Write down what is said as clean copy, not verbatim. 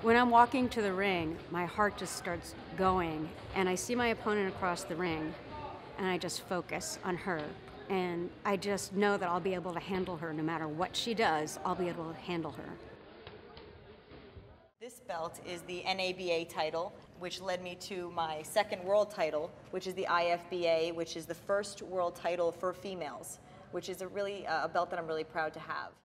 When I'm walking to the ring, my heart just starts going, and I see my opponent across the ring, and I just focus on her. And I just know that I'll be able to handle her no matter what she does, I'll be able to handle her. This belt is the NABA title, which led me to my second world title, which is the IFBA, which is the first world title for females, which is a belt that I'm really proud to have.